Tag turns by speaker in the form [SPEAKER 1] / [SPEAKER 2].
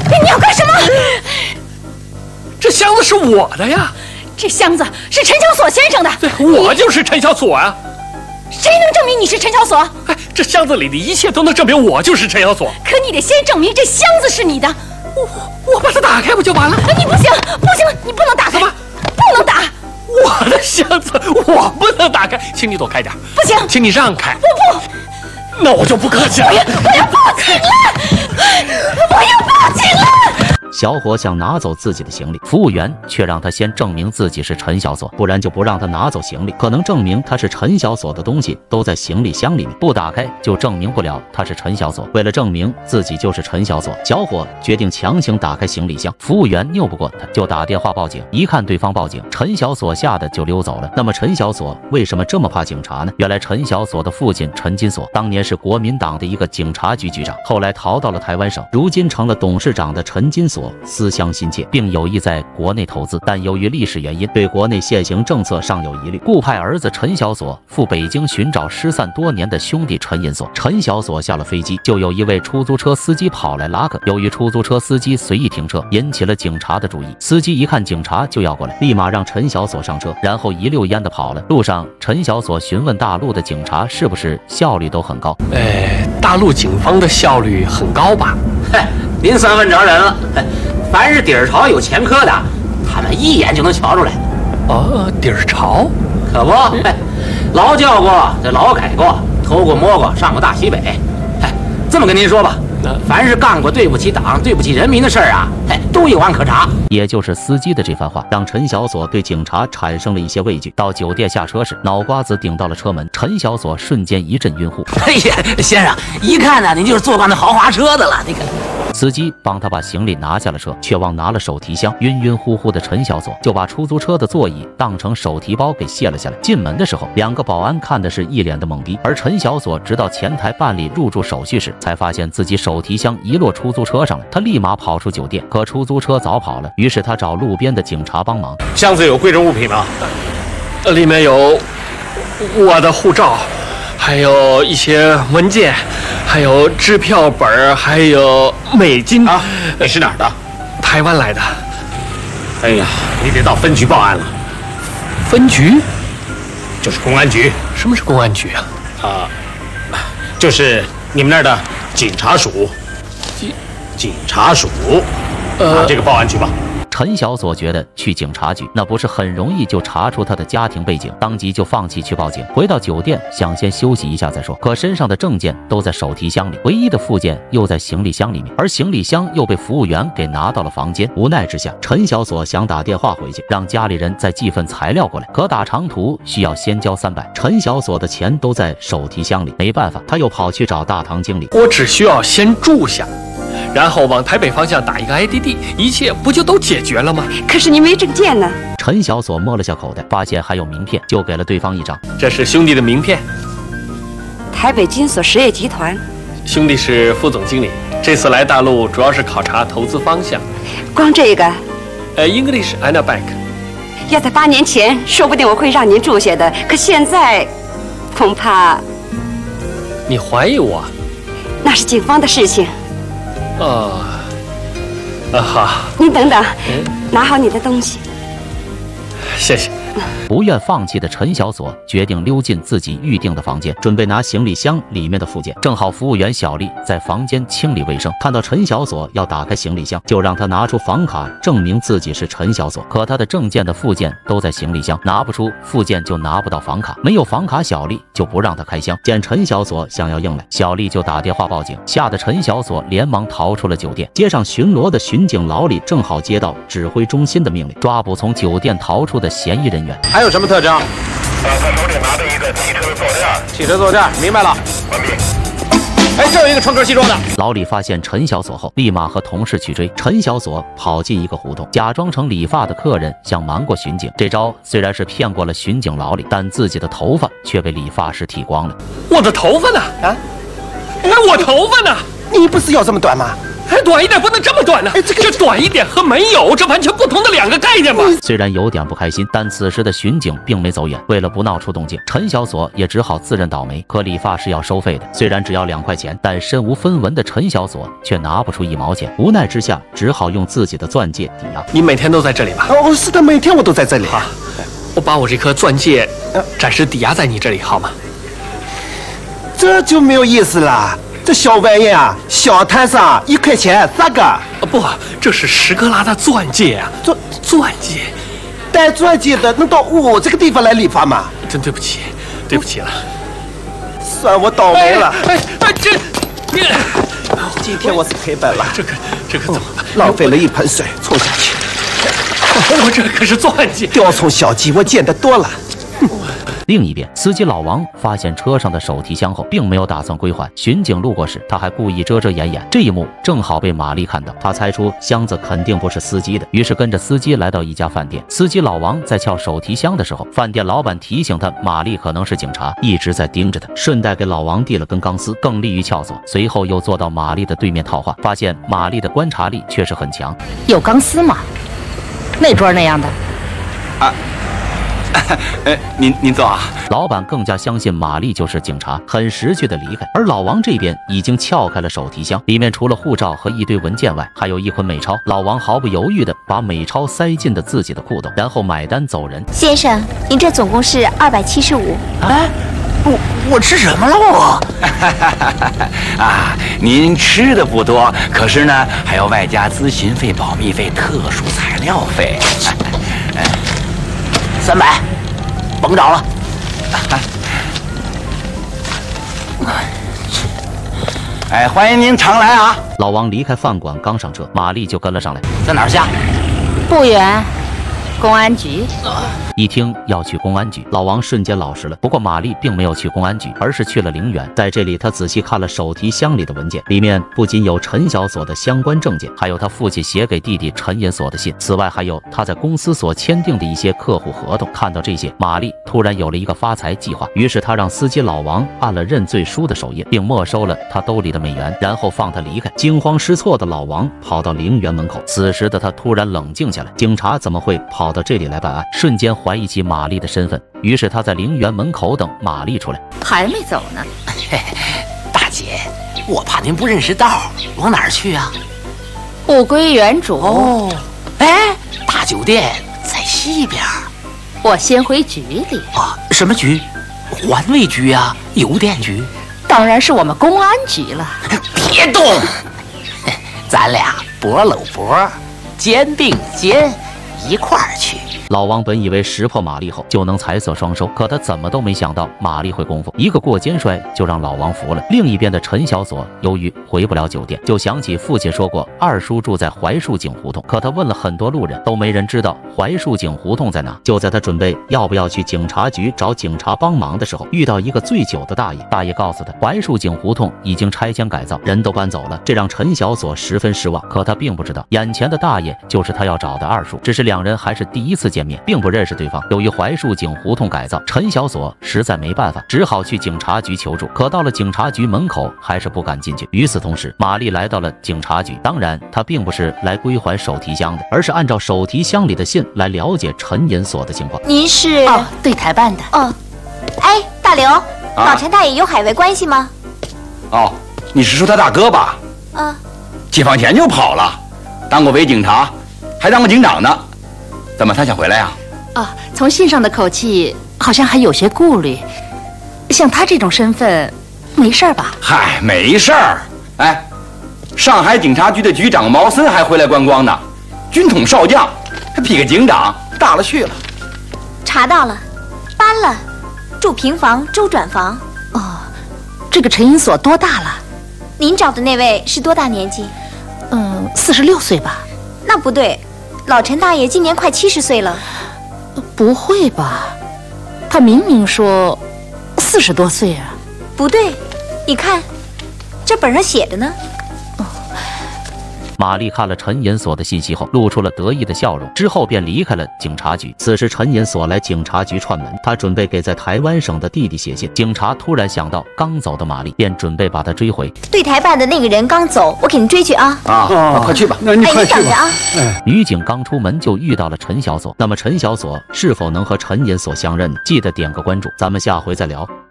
[SPEAKER 1] 你要干什么？
[SPEAKER 2] 这箱子是我的呀！
[SPEAKER 1] 这箱子是陈小锁先生的。
[SPEAKER 2] 对，我就是陈小锁啊！
[SPEAKER 1] 谁能证明你是陈小锁？
[SPEAKER 2] 哎，这箱子里的一切都能证明我就是陈小锁。
[SPEAKER 1] 可你得先证明这箱子是你的。
[SPEAKER 2] 我把它打开不就完了？
[SPEAKER 1] 你不行，不行，你不能打开！
[SPEAKER 2] 怎么？
[SPEAKER 1] 不能打！
[SPEAKER 2] 我的箱子我不能打开，请你躲开点。
[SPEAKER 1] 不行，
[SPEAKER 2] 请你让开。
[SPEAKER 1] 我不。
[SPEAKER 2] 那我就不客气了。
[SPEAKER 1] 我要报警了！我要报警了！
[SPEAKER 3] 小伙想拿走自己的行李，服务员却让他先证明自己是陈小锁，不然就不让他拿走行李。可能证明他是陈小锁的东西都在行李箱里面，不打开就证明不了他是陈小锁。为了证明自己就是陈小锁，小伙决定强行打开行李箱。服务员拗不过他，就打电话报警。一看对方报警，陈小锁吓得就溜走了。那么陈小锁为什么这么怕警察呢？原来陈小锁的父亲陈金锁当年是国民党的一个警察局局长，后来逃到了台湾省，如今成了董事长的陈金锁思乡心切，并有意在国内投资，但由于历史原因，对国内现行政策尚有疑虑，故派儿子陈小锁赴北京寻找失散多年的兄弟陈银锁。陈小锁下了飞机，就有一位出租车司机跑来拉客，由于出租车司机随意停车，引起了警察的注意。司机一看警察就要过来，立马让陈小锁上车，然后一溜烟的跑了。路上，陈小锁询问大陆的警察是不是效率都很高。
[SPEAKER 2] 大陆警方的效率很高吧？
[SPEAKER 4] 嘿，您算问着人了。凡是底儿朝有前科的，他们一眼就能瞧出来。
[SPEAKER 2] 哦，底儿朝，
[SPEAKER 4] 可不，劳教过，这劳改过，偷过摸过，上过大西北。这么跟您说吧，凡是干过对不起党、对不起人民的事儿啊，都有案可查。
[SPEAKER 3] 也就是司机的这番话，让陈小锁对警察产生了一些畏惧。到酒店下车时，脑瓜子顶到了车门，陈小锁瞬间一阵晕乎。
[SPEAKER 4] 哎呀，先生，一看呢，您就是坐惯那豪华车的了。那个
[SPEAKER 3] 司机帮他把行李拿下了车，却忘拿了手提箱。晕晕乎乎的陈小锁就把出租车的座椅当成手提包给卸了下来。进门的时候，两个保安看的是一脸的懵逼，而陈小锁直到前台办理入住手续时，才发现自己手提箱遗落出租车上了。他立马跑出酒店，可出租车早跑了，于是他找路边的警察帮忙。
[SPEAKER 5] 箱子有贵重物品吗？
[SPEAKER 2] 里面有我的护照，还有一些文件，还有支票本，还有美金
[SPEAKER 5] 啊！你是哪儿的？
[SPEAKER 2] 台湾来的。
[SPEAKER 5] 哎呀，你得到分局报案了。
[SPEAKER 2] 分局？
[SPEAKER 5] 就是公安局。
[SPEAKER 2] 什么是公安局啊？
[SPEAKER 5] 就是你们那儿的警察署。警察署。这个报案去吧。
[SPEAKER 3] 陈小锁觉得去警察局那不是很容易就查出他的家庭背景，当即就放弃去报警。回到酒店想先休息一下再说，可身上的证件都在手提箱里，唯一的附件又在行李箱里面，而行李箱又被服务员给拿到了房间。无奈之下，陈小锁想打电话回去，让家里人再寄份材料过来，可打长途需要先交300。陈小锁的钱都在手提箱里，没办法，他又跑去找大堂经理。
[SPEAKER 2] 我只需要先住下，然后往台北方向打一个 IDD， 一切不就都解决了吗？
[SPEAKER 1] 可是你没证件呢。
[SPEAKER 3] 陈小锁摸了下口袋，发现还有名片，就给了对方一张。
[SPEAKER 2] 这是兄弟的名片。
[SPEAKER 1] 台北金锁实业集团。
[SPEAKER 2] 兄弟是副总经理，这次来大陆主要是考察投资方向。
[SPEAKER 1] 光这个
[SPEAKER 2] ？English and a Bank。
[SPEAKER 1] 要在8年前，说不定我会让您住下的，可现在，恐怕……
[SPEAKER 2] 你怀疑我？
[SPEAKER 1] 那是警方的事情。
[SPEAKER 2] 好，
[SPEAKER 1] 您等等，拿好你的东西。
[SPEAKER 2] 谢谢。
[SPEAKER 3] 不愿放弃的陈小锁决定溜进自己预定的房间，准备拿行李箱里面的附件。正好服务员小丽在房间清理卫生，看到陈小锁要打开行李箱，就让他拿出房卡证明自己是陈小锁。可他的证件的附件都在行李箱，拿不出附件就拿不到房卡，没有房卡小丽就不让他开箱。见陈小锁想要硬来，小丽就打电话报警，吓得陈小锁连忙逃出了酒店。街上巡逻的巡警老李正好接到指挥中心的命令，抓捕从酒店逃出的嫌疑人员。
[SPEAKER 5] 还有什么特征？
[SPEAKER 6] 他手里拿着一个汽车坐垫。
[SPEAKER 5] 汽车坐垫，明白了。
[SPEAKER 6] 完毕。
[SPEAKER 5] 哎，这有一个创客西装的。
[SPEAKER 3] 老李发现陈小锁后，立马和同事去追。陈小锁跑进一个胡同，假装成理发的客人，想瞒过巡警。这招虽然是骗过了巡警老李，但自己的头发却被理发师剃光了。
[SPEAKER 2] 我的头发呢？啊？那我头发呢？
[SPEAKER 7] 你不是要这么短吗？
[SPEAKER 2] 短一点不能这么短呢！这短一点和没有，这完全不同的两个概念嘛。
[SPEAKER 3] 虽然有点不开心，但此时的巡警并没走远。为了不闹出动静，陈小锁也只好自认倒霉。可理发是要收费的，虽然只要2块钱，但身无分文的陈小锁却拿不出1毛钱。无奈之下，只好用自己的钻戒抵押。
[SPEAKER 2] 你每天都在这里吧？
[SPEAKER 7] 哦，是的，每天我都在这里。
[SPEAKER 2] 好，我把我这颗钻戒暂时抵押在你这里，好吗？
[SPEAKER 7] 这就没有意思了。这小玩意啊，小摊上1块钱3个。
[SPEAKER 2] 不，这是10克拉的钻戒啊！钻戒，
[SPEAKER 7] 戴钻戒的能到我这个地方来理发吗？
[SPEAKER 2] 真对不起，对不起了。
[SPEAKER 7] 算我倒霉了。今天我是赔本了。
[SPEAKER 2] 这个怎么办？
[SPEAKER 7] 浪费了一盆水冲下去。
[SPEAKER 2] 我这可是钻戒，
[SPEAKER 7] 雕虫小技我见得多了。
[SPEAKER 3] 另一边，司机老王发现车上的手提箱后，并没有打算归还。巡警路过时，他还故意遮遮掩掩。这一幕正好被玛丽看到，他猜出箱子肯定不是司机的，于是跟着司机来到一家饭店。司机老王在撬手提箱的时候，饭店老板提醒他，玛丽可能是警察，一直在盯着他，顺带给老王递了根钢丝，更利于撬锁。随后又坐到玛丽的对面套话，发现玛丽的观察力确实很强。
[SPEAKER 8] 有钢丝吗？那桌那样的？
[SPEAKER 9] 啊。您坐啊。
[SPEAKER 3] 老板更加相信玛丽就是警察，很识趣的离开。而老王这边已经撬开了手提箱，里面除了护照和一堆文件外，还有1捆美钞。老王毫不犹豫地把美钞塞进了自己的裤兜，然后买单走人。
[SPEAKER 10] 先生，您这总共是275。
[SPEAKER 9] 哎，我吃什么了我？啊，您吃的不多，可是呢，还要外加咨询费、保密费、特殊材料费。
[SPEAKER 4] 300，甭找了。
[SPEAKER 9] 哎，欢迎您常来啊！
[SPEAKER 3] 老王离开饭馆，刚上车，玛丽就跟了上来。
[SPEAKER 4] 在哪儿下？
[SPEAKER 8] 不远，公安局。
[SPEAKER 3] 一听要去公安局，老王瞬间老实了。不过玛丽并没有去公安局，而是去了陵园。在这里，他仔细看了手提箱里的文件，里面不仅有陈小锁的相关证件，还有他父亲写给弟弟陈银锁的信。此外，还有他在公司所签订的一些客户合同。看到这些，玛丽突然有了一个发财计划。于是他让司机老王按了认罪书的手印，并没收了他兜里的美元，然后放他离开。惊慌失措的老王跑到陵园门口，此时的他突然冷静下来。警察怎么会跑到这里来办案？瞬间怀疑起玛丽的身份，于是他在陵园门口等玛丽出来。
[SPEAKER 8] 还没走呢。
[SPEAKER 4] 大姐，我怕您不认识道，往哪儿去啊？
[SPEAKER 8] 物归原主。
[SPEAKER 4] 哦，哎，大酒店在西边。
[SPEAKER 8] 我先回局里。
[SPEAKER 4] 啊，什么局？环卫局啊，邮电局？
[SPEAKER 8] 当然是我们公安局了。
[SPEAKER 4] 别动，咱俩脖搂脖，肩并肩，一块儿去。
[SPEAKER 3] 老王本以为识破玛丽后就能财色双收，可他怎么都没想到玛丽会功夫，一个过肩摔就让老王服了。另一边的陈小锁由于回不了酒店，就想起父亲说过二叔住在槐树井胡同，可他问了很多路人，都没人知道槐树井胡同在哪。就在他准备要不要去警察局找警察帮忙的时候，遇到一个醉酒的大爷。大爷告诉他，槐树井胡同已经拆迁改造，人都搬走了，这让陈小锁十分失望。可他并不知道，眼前的大爷就是他要找的二叔，只是2人还是第一次见面，并不认识对方。由于槐树井胡同改造，陈小锁实在没办法，只好去警察局求助。可到了警察局门口，还是不敢进去。与此同时，玛丽来到了警察局，当然她并不是来归还手提箱的，而是按照手提箱里的信来了解陈银锁的情况。
[SPEAKER 10] 您是？
[SPEAKER 8] 哦，对台办的。
[SPEAKER 10] 哦，哎，大刘，老陈大爷有海外关系吗？
[SPEAKER 9] 哦，你是说他大哥吧？
[SPEAKER 10] 啊，
[SPEAKER 9] 解放前就跑了，当过伪警察，还当过警长呢。怎么他想回来呀？
[SPEAKER 8] 啊，从信上的口气，好像还有些顾虑。像他这种身份，没事吧？
[SPEAKER 9] 嗨，没事儿。哎，上海警察局的局长毛森还回来观光呢，军统少将，比个警长大了去了。
[SPEAKER 10] 查到了，搬了，住平房周转房。
[SPEAKER 8] 哦，这个陈银锁多大了？
[SPEAKER 10] 您找的那位是多大年纪
[SPEAKER 8] ？46岁吧。
[SPEAKER 10] 那不对，老陈大爷今年快70岁了。
[SPEAKER 8] 不会吧？他明明说40多岁啊。
[SPEAKER 10] 不对，你看，这本上写的呢。
[SPEAKER 3] 玛丽看了陈银锁的信息后，露出了得意的笑容，之后便离开了警察局。此时陈银锁来警察局串门，他准备给在台湾省的弟弟写信。警察突然想到刚走的玛丽，便准备把他追回。
[SPEAKER 10] 对台办的那个人刚走，我给你追去啊！
[SPEAKER 7] 快去吧，
[SPEAKER 10] 那你快去吧啊！
[SPEAKER 3] 女警刚出门就遇到了陈小锁，那么陈小锁是否能和陈银锁相认呢？记得点个关注，咱们下回再聊。